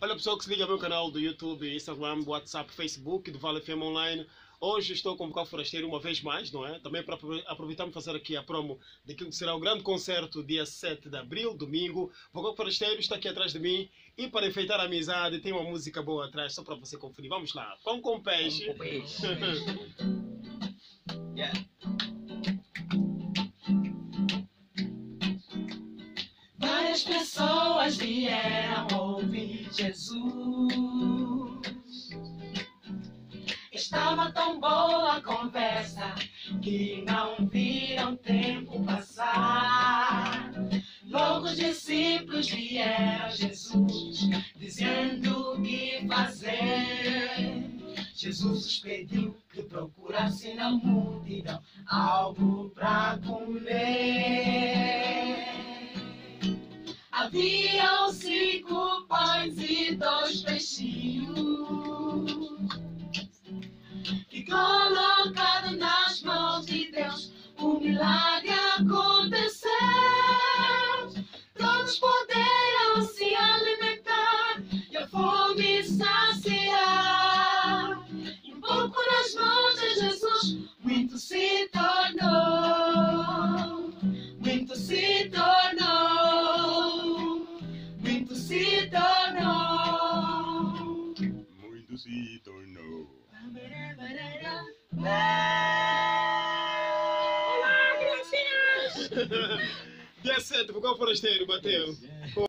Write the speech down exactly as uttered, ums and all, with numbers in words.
Olha pessoal que se liga ao meu canal do YouTube, Instagram, WhatsApp, Facebook, do Vale F M Online. Hoje estou com o Vocal Forasteiro uma vez mais, não é? Também para aproveitar e fazer aqui a promo daquilo que será o grande concerto dia sete de abril, domingo. O Vocal Forasteiro está aqui atrás de mim e para enfeitar a amizade tem uma música boa atrás, só para você conferir. Vamos lá, Pão com Peixe. Pão com Peixe. Yeah. Várias pessoas vieram ouvir Jesus. Estava tão boa a conversa que não viram tempo passar. Logo os discípulos vieram a Jesus, dizendo o que fazer. Jesus os pediu que procurassem na multidão algo para comer. Haviam cinco pães e dois peixinhos que, colocado nas mãos de Deus, o milagre aconteceu. Todos poderão se alimentar e a fome saciar. E um pouco nas mãos de Jesus, muito se tornou. Muito se tornou. Muito se tornou. Muito se tornou. Olá, criancinhas! Dia sete, Vocal Forasteiro, bateu.